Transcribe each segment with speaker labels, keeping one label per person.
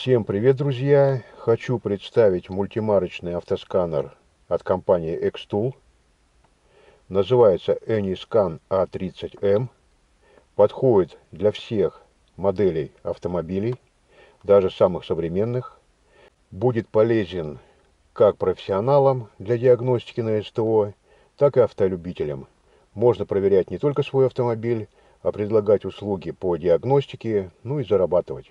Speaker 1: Всем привет, друзья! Хочу представить мультимарочный автосканер от компании Xtool. Называется AnyScan A30M. Подходит для всех моделей автомобилей, даже самых современных. Будет полезен как профессионалам для диагностики на СТО, так и автолюбителям. Можно проверять не только свой автомобиль, а предлагать услуги по диагностике, ну и зарабатывать.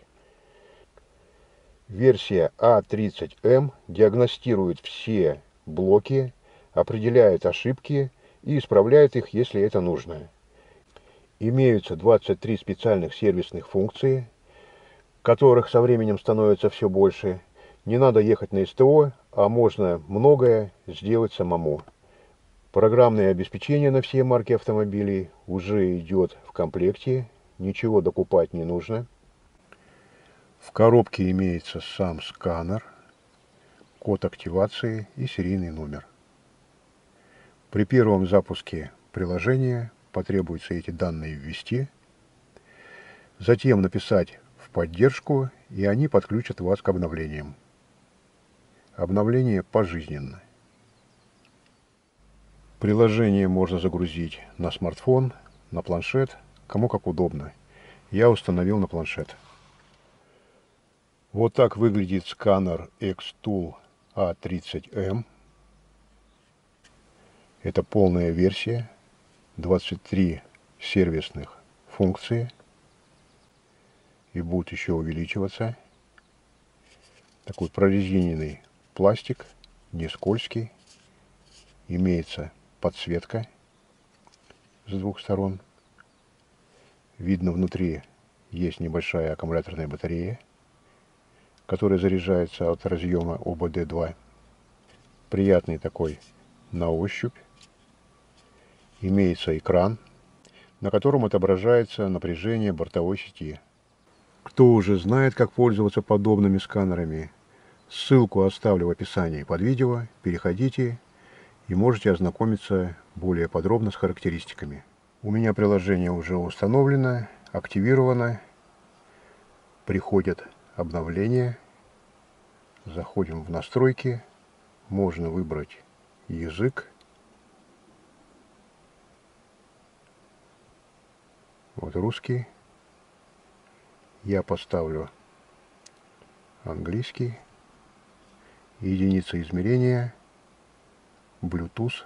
Speaker 1: Версия A30M диагностирует все блоки, определяет ошибки и исправляет их, если это нужно. Имеются 23 специальных сервисных функции, которых со временем становится все больше. Не надо ехать на СТО, а можно многое сделать самому. Программное обеспечение на все марки автомобилей уже идет в комплекте, ничего докупать не нужно. В коробке имеется сам сканер, код активации и серийный номер. При первом запуске приложения потребуется эти данные ввести, затем написать в поддержку, и они подключат вас к обновлениям. Обновление пожизненно. Приложение можно загрузить на смартфон, на планшет, кому как удобно. Я установил на планшет. Вот так выглядит сканер Xtool A30M. Это полная версия, 23 сервисных функции, и будут еще увеличиваться. Такой прорезиненный пластик, не скользкий. Имеется подсветка с двух сторон. Видно, внутри есть небольшая аккумуляторная батарея, которая заряжается от разъема ОБД-2. Приятный такой на ощупь. Имеется экран, на котором отображается напряжение бортовой сети. Кто уже знает, как пользоваться подобными сканерами, ссылку оставлю в описании под видео, переходите и можете ознакомиться более подробно с характеристиками. У меня приложение уже установлено, активировано, приходят обновления, заходим в настройки, можно выбрать язык. Вот русский. Я поставлю английский. Единица измерения. Bluetooth.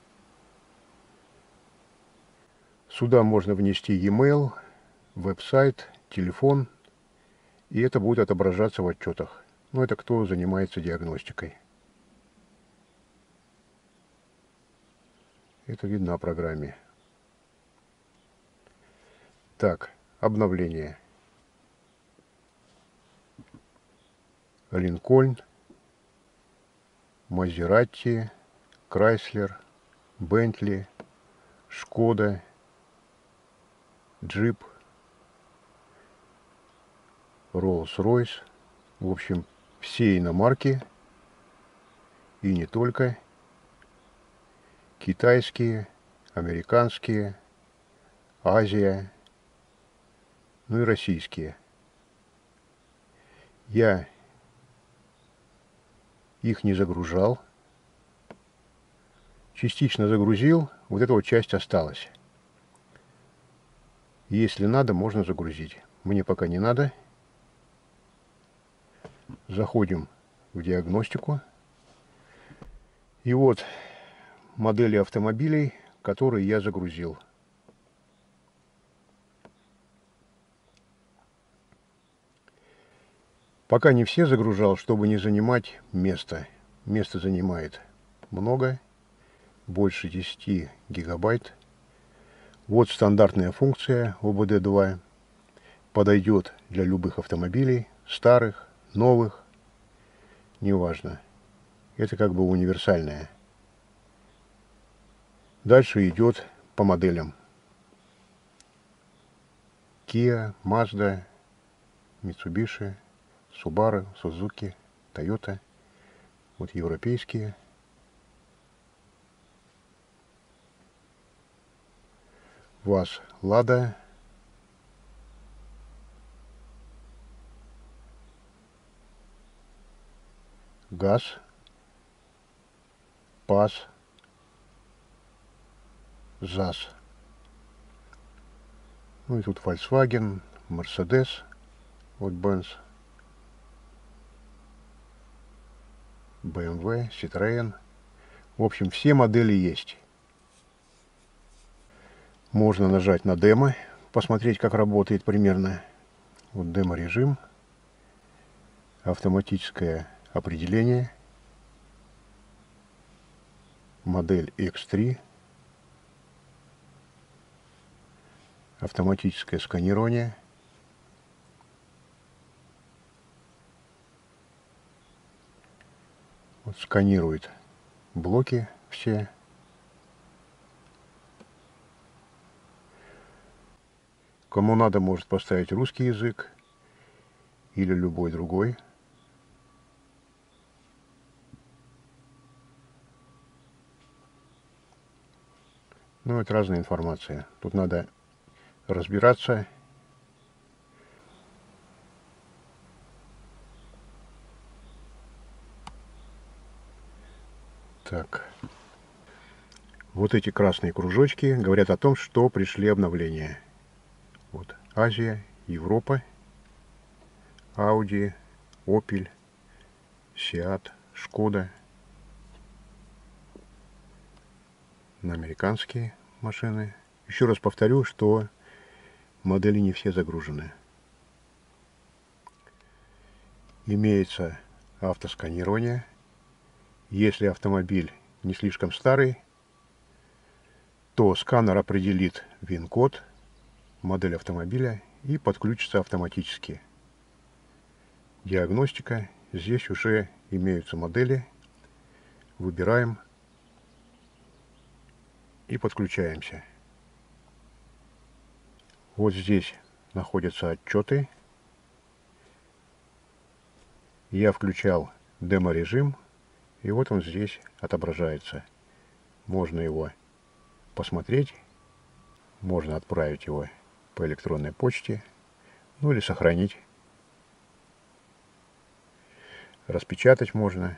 Speaker 1: Сюда можно внести e-mail, веб-сайт, телефон. И это будет отображаться в отчетах. Но это кто занимается диагностикой. Это видно в программе. Так, обновление. Линкольн, Мазератти, Крайслер, Бентли, Шкода, Джип, Роллс-Ройс. В общем, все иномарки и не только. Китайские, американские, Азия, ну и российские. Я их не загружал. Частично загрузил, вот эта вот часть осталась. Если надо, можно загрузить. Мне пока не надо. Заходим в диагностику. И вот модели автомобилей, которые я загрузил. Пока не все загружал, чтобы не занимать место. Место занимает много, больше 10 гигабайт. Вот стандартная функция ОБД-2. Подойдет для любых автомобилей, старых, новых, неважно. Это как бы универсальная. Дальше идет по моделям. Kia, Mazda, Mitsubishi, Subaru, Suzuki, Toyota. Вот европейские. ВАЗ, Лада. газ, ПАЗ, ЗАЗ. Ну и тут Volkswagen, Mercedes, вот Benz, BMW, Citroën. В общем, все модели есть. Можно нажать на демо, посмотреть, как работает примерно. Вот демо-режим, автоматическое определение, модель X3, автоматическое сканирование, вот сканирует блоки все. Кому надо, может поставить русский язык или любой другой. Ну, это разная информация. Тут надо разбираться. Так. Вот эти красные кружочки говорят о том, что пришли обновления. Вот Азия, Европа, Audi, Opel, Seat, Шкода. На американские машины. Еще раз повторю, что модели не все загружены. Имеется автосканирование. Если автомобиль не слишком старый, то сканер определит ВИН-код, модель автомобиля и подключится автоматически. Диагностика. Здесь уже имеются модели. Выбираем и подключаемся. Вот здесь находятся отчеты. Я включал демо-режим, и вот он здесь отображается. Можно его посмотреть, можно отправить его по электронной почте, ну или сохранить. Распечатать можно.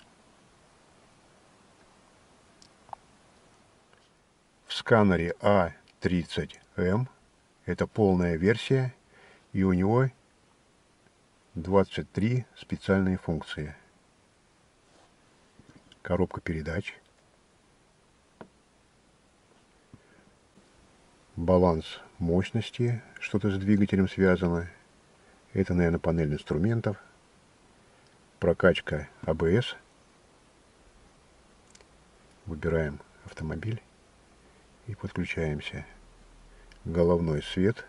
Speaker 1: В сканере А30М это полная версия, и у него 23 специальные функции. Коробка передач, баланс мощности, что-то с двигателем связано. Это, наверное, панель инструментов. Прокачка АБС. Выбираем автомобиль и подключаемся. Головной свет.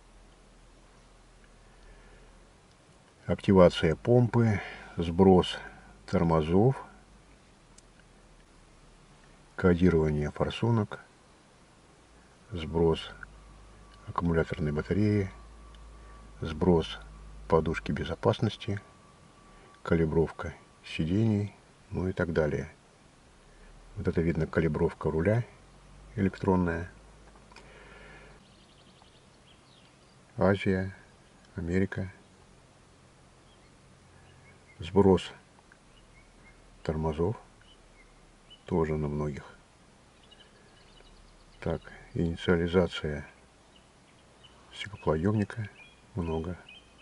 Speaker 1: Активация помпы, сброс тормозов, кодирование форсунок, сброс аккумуляторной батареи, сброс подушки безопасности, калибровка сидений, ну и так далее. Вот это видно калибровка руля электронная. Азия, Америка. Сброс тормозов тоже на многих. Так, инициализация стеклоподъемника много.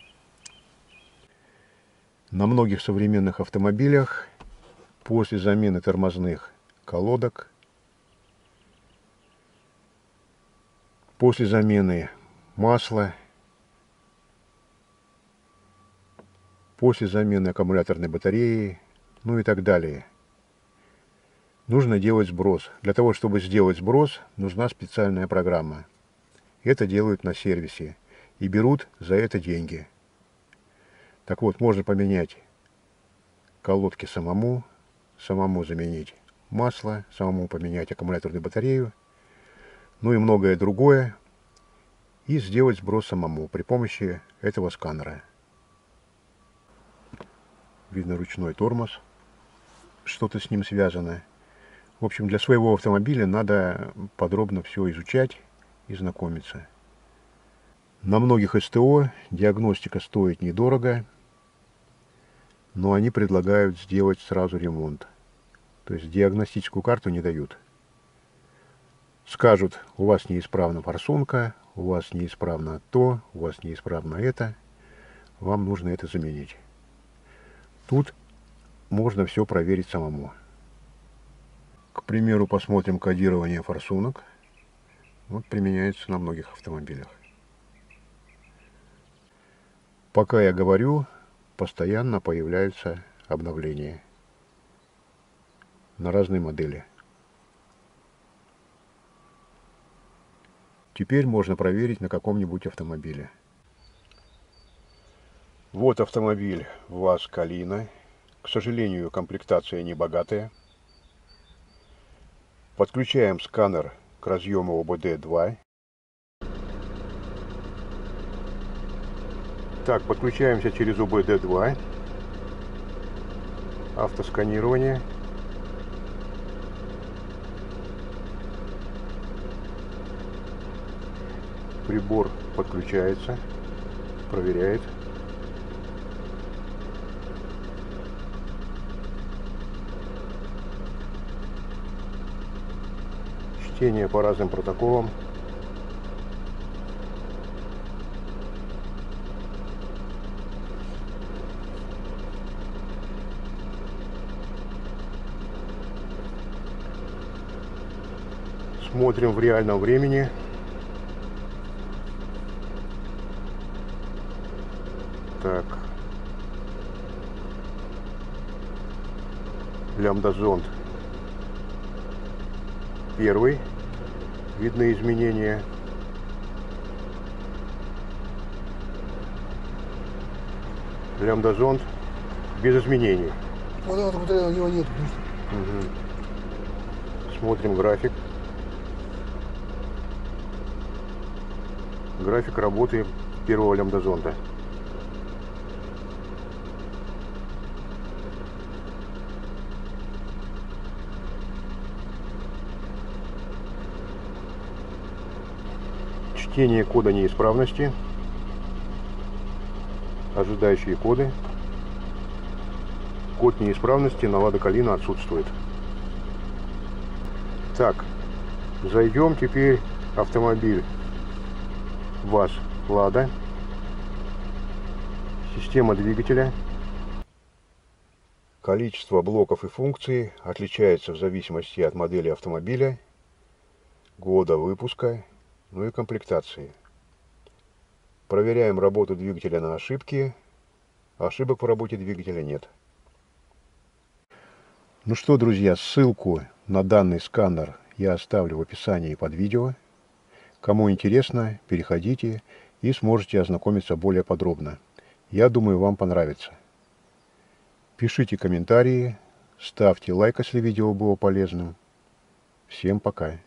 Speaker 1: На многих современных автомобилях после замены тормозных колодок, после замены масла, после замены аккумуляторной батареи, ну и так далее, нужно делать сброс. Для того, чтобы сделать сброс, нужна специальная программа. Это делают на сервисе и берут за это деньги. Так вот, можно поменять колодки самому заменить масло, самому поменять аккумуляторную батарею, ну и многое другое, и сделать сброс самому при помощи этого сканера. Видно ручной тормоз, что-то с ним связано. В общем, для своего автомобиля надо подробно все изучать и знакомиться. На многих СТО диагностика стоит недорого. но они предлагают сделать сразу ремонт. То есть диагностическую карту не дают. Скажут, у вас неисправна форсунка, у вас неисправно то, у вас неисправно это, вам нужно это заменить. Тут можно все проверить самому. К примеру, посмотрим кодирование форсунок. Вот применяется на многих автомобилях. Пока я говорю, постоянно появляются обновления на разные модели. Теперь можно проверить на каком-нибудь автомобиле. Вот автомобиль ВАЗ Калина. К сожалению, комплектация не богатая. Подключаем сканер к разъему ОБД-2. Так, подключаемся через ОБД-2. Автосканирование. Прибор подключается, проверяет. Чтение по разным протоколам. Смотрим в реальном времени. Так. Лямбда-зонд. Первый. Видны изменения. Лямбда-зонд без изменений.
Speaker 2: Вот этого у него нет.
Speaker 1: Угу. Смотрим график. График работы первого лямбда-зонда. Чтение кода неисправности. Ожидающие коды. Код неисправности на Лада Калина отсутствует. Так, зайдем теперь в автомобиль ВАЗ Лада. Система двигателя. Количество блоков и функций отличается в зависимости от модели автомобиля, года выпуска, ну и комплектации. Проверяем работу двигателя на ошибки. Ошибок в работе двигателя нет. Ну что, друзья, ссылку на данный сканер я оставлю в описании под видео. Кому интересно, переходите и сможете ознакомиться более подробно. Я думаю, вам понравится. Пишите комментарии, ставьте лайк, если видео было полезным. Всем пока.